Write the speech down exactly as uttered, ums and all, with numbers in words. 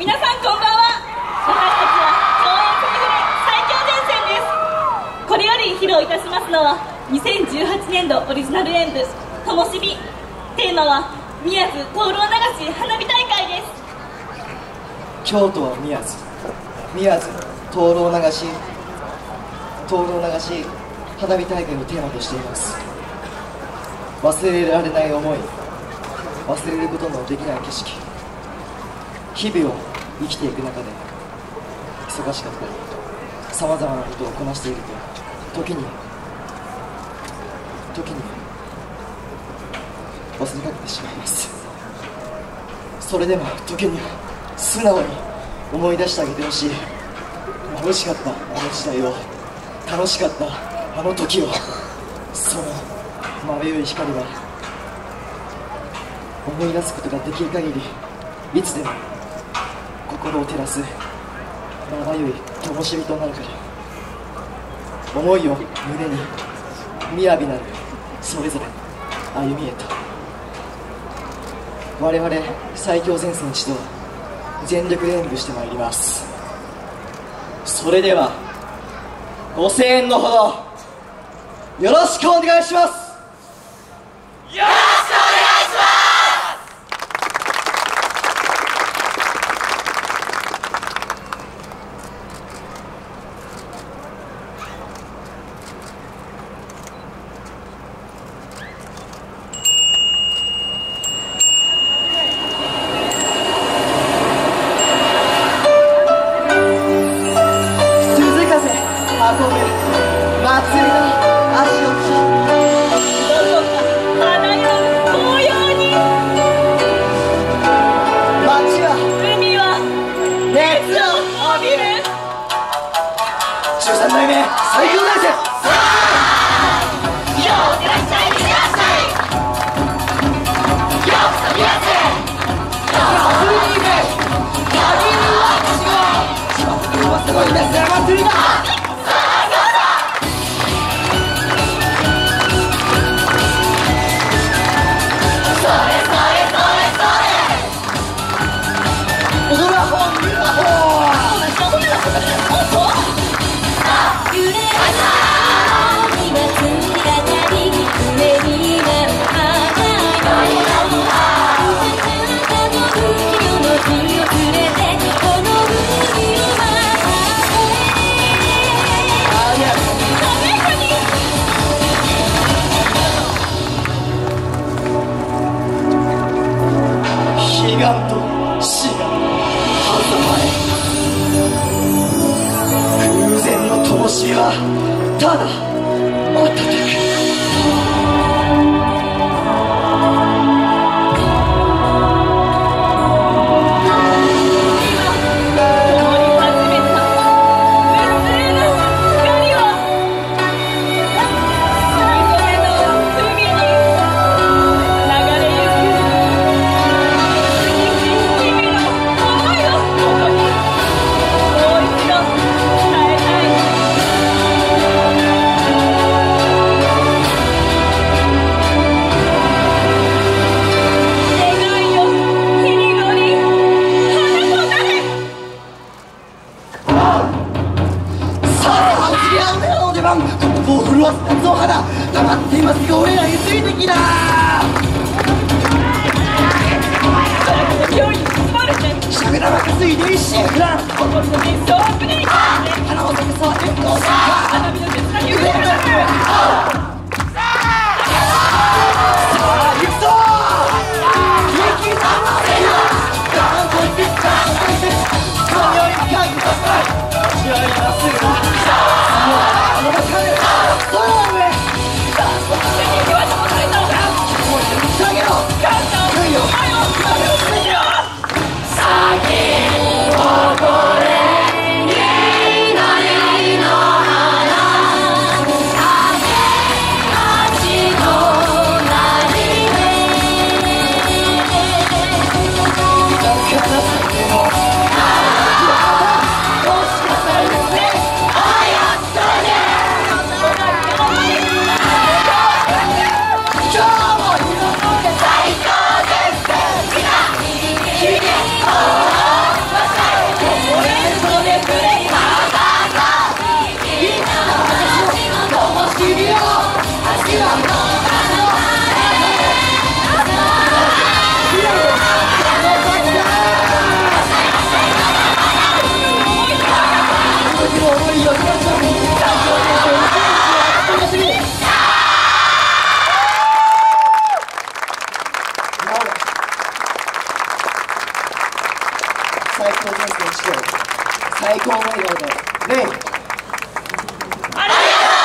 皆さんこんばんは。私たちは共演セレブレ最強前線です。これより披露いたしますのはにせんじゅうはちねんどオリジナル演舞「ともしび」。テーマは宮津灯籠流し花火大会です。 京都は宮津、宮津灯籠流し灯籠流し花火大会をテーマとしています。忘れられない思い、忘れることのできない景色、日々を生きていく中で忙しかったりさまざまなことをこなしていると、時に時に忘れかけてしまいます。それでも時には素直に思い出してあげてほしい。眩しかったあの時代を、楽しかったあの時を、そのまばゆい光は思い出すことができる限りいつでも心を照らすまばゆい灯火となるから。思いを胸に雅なるそれぞれ歩みへと、我々最強前線士と全力で演舞してまいります。それではご声援のほどよろしくお願いします。 よろしくお願いします。 鈴風運ぶ祭りの足音、じゅうさんだいめ最強大戦、 よういらっしゃい、いらっしゃい。ようこそ宮津へ。 祭りに行け。限りは違う。島津君はすごいですね、祭りだ。 それそれそれそれ。 踊らほう見るなほう。悲願と死が狭間へ、空前の灯火はただ瞬く。もう震わす夏の花、黙っていますが俺らについてきな。しゃべらばかすいで一心不乱、花を咲かそうは結構さあ言うてる。さあ行くぞ。引き覚ませよ。ガンといってガンといって今宵限りとした試合がまっすぐだ。あのバカで空の上ダンスをしてに行きましょう。それともう一度してあげろ。簡単来いよ。 先をこれに祈りの花、風立ちのなりだから先の最高です。 最強前線指導最高の笑顔でレイ。 ありがとう。